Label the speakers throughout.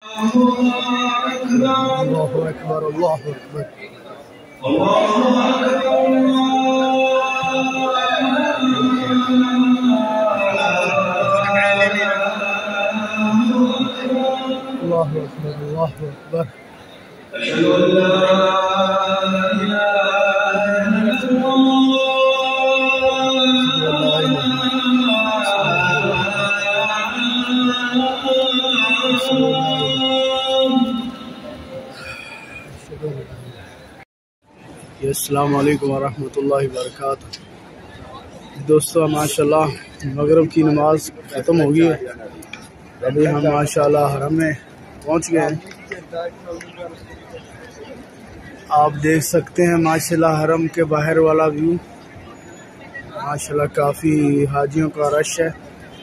Speaker 1: अल्लाहु अकबर, अल्लाहु अकबर। अल्लाहु अकबर, अल्लाहु अकबर। अस्सलाम वालेकुम वरहमतुल्लाहि वबरकातुहू। दोस्तों, माशाल्लाह मगरिब की नमाज ख़त्म हो गई है। अभी हम माशाल्लाह हरम में पहुंच गए हैं। आप देख सकते हैं माशाल्लाह हरम के बाहर वाला व्यू। माशाल्लाह काफ़ी हाजियों का रश है।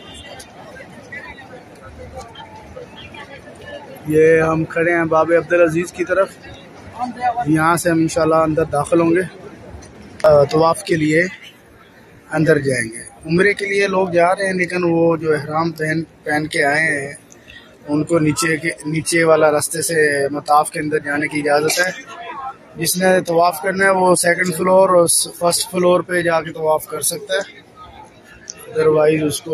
Speaker 1: ये हम खड़े हैं बाबे अब्दुल अजीज़ की तरफ। यहाँ से हम इंशाल्लाह अंदर दाखिल होंगे, तवाफ़ के लिए अंदर जाएंगे। उम्रे के लिए लोग जा रहे हैं, लेकिन वो जो इहराम पहन के आए हैं उनको नीचे वाला रास्ते से मताफ के अंदर जाने की इजाज़त है। जिसने तवाफ़ करना है वो सेकंड फ्लोर और फर्स्ट फ्लोर पे जाके तवाफ़ कर सकता है, अदरवाइज उसको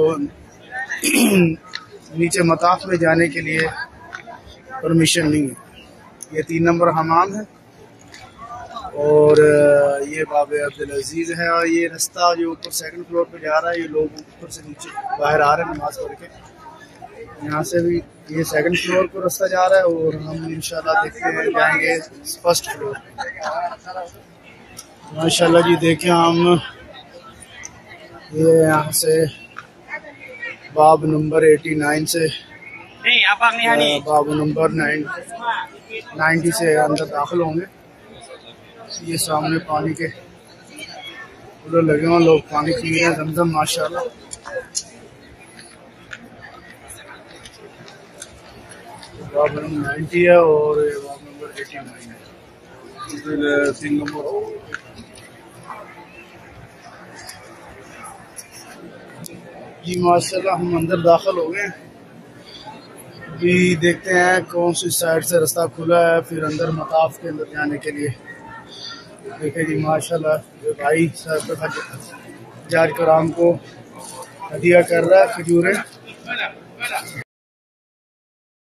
Speaker 1: नीचे मताफ में जाने के लिए परमिशन नहीं है। ये 3 नंबर हमाम है और ये बाबे अब्दुल अजीज़ है। और ये रास्ता जो ऊपर सेकंड फ्लोर पे जा रहा है, ये लोग ऊपर से नीचे बाहर आ रहे हैं नमाज पढ़ के। यहाँ से भी ये सेकंड फ्लोर को रास्ता जा रहा है और हम इंशाल्लाह देखते हैं जाएंगे फर्स्ट फ्लोर। माशाल्लाह जी देखें, हम ये यहाँ से बाब नंबर 89 से बाब नंबर 90 से अंदर दाखिल होंगे। ये सामने पानी के कूलर लगे हुए, लोग पानी पी रहे हैं जमजम माशाल्लाह। बाब नंबर 90 है और ये बाब नंबर 89 है। 3 नंबर जी माशाल्लाह हम अंदर दाखिल हो गए। अभी देखते हैं कौन सी साइड से रास्ता खुला है फिर अंदर मताफ के अंदर जाने के लिए। देखिए जी माशाल्लाह ये भाई जार कराम को हदिया कर रहा है खजूरें।